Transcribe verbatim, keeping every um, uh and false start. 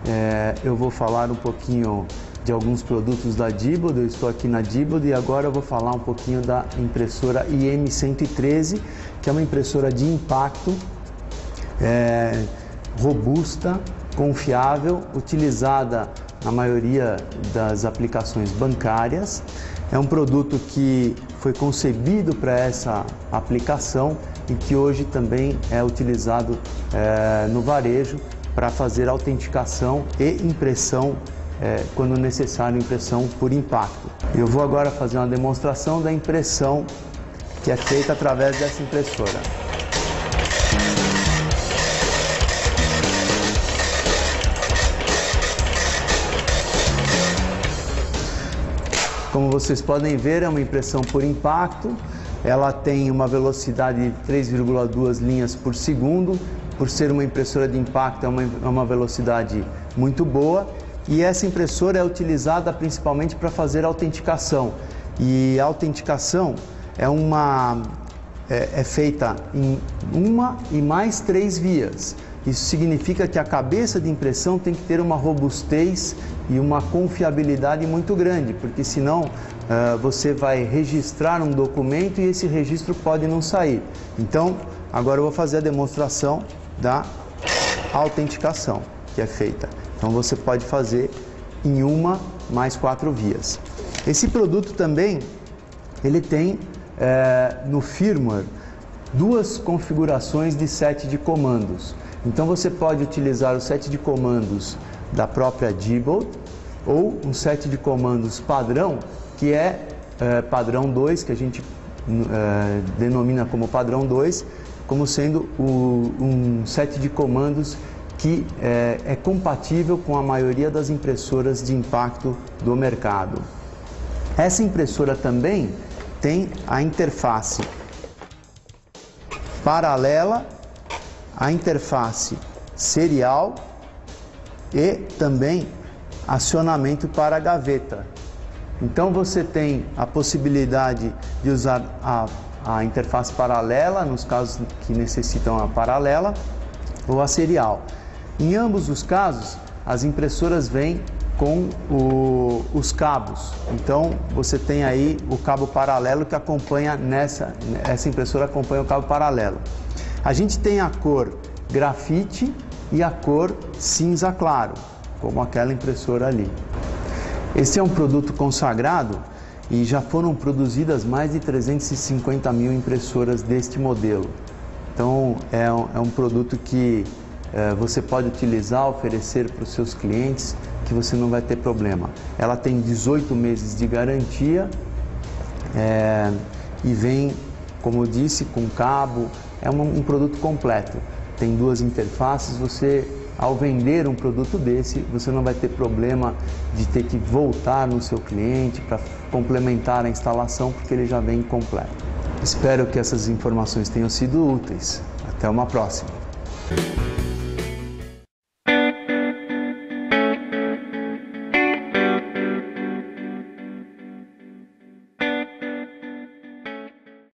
é, eu vou falar um pouquinho de alguns produtos da Diebold. Eu estou aqui na Diebold e agora eu vou falar um pouquinho da impressora I M cento e treze, que é uma impressora de impacto, é, robusta, confiável, utilizada na maioria das aplicações bancárias. É um produto que foi concebido para essa aplicação e que hoje também é utilizado é, no varejo para fazer autenticação e impressão, é, quando necessário, impressão por impacto. Eu vou agora fazer uma demonstração da impressão que é feita através dessa impressora. Como vocês podem ver, é uma impressão por impacto. Ela tem uma velocidade de três vírgula duas linhas por segundo. Por ser uma impressora de impacto, é uma, é uma velocidade muito boa. E essa impressora é utilizada principalmente para fazer autenticação. E a autenticação é, uma, é, é feita em uma e mais três vias. Isso significa que a cabeça de impressão tem que ter uma robustez e uma confiabilidade muito grande, porque senão uh, você vai registrar um documento e esse registro pode não sair. Então, agora eu vou fazer a demonstração da autenticação que é feita. Então você pode fazer em uma mais quatro vias. Esse produto também, ele tem é, no firmware duas configurações de set de comandos. Então você pode utilizar o set de comandos da própria Diebold ou um set de comandos padrão, que é, é padrão dois, que a gente é, denomina como padrão dois, como sendo o, um set de comandos que é, é compatível com a maioria das impressoras de impacto do mercado. Essa impressora também tem a interface paralela, a interface serial e também acionamento para a gaveta. Então você tem a possibilidade de usar a, a interface paralela, nos casos que necessitam a paralela, ou a serial. Em ambos os casos, as impressoras vêm com o, os cabos. Então você tem aí o cabo paralelo que acompanha nessa, essa impressora acompanha o cabo paralelo. A gente tem a cor grafite e a cor cinza claro, como aquela impressora ali. Esse é um produto consagrado e já foram produzidas mais de trezentas e cinquenta mil impressoras deste modelo. Então é um, é um produto que é, você pode utilizar, oferecer para os seus clientes, que você não vai ter problema. Ela tem dezoito meses de garantia é, e vem, como eu disse, com cabo. É um, um produto completo. Tem duas interfaces. Você, ao vender um produto desse, você não vai ter problema de ter que voltar no seu cliente para complementar a instalação, porque ele já vem completo. Espero que essas informações tenham sido úteis. Até uma próxima.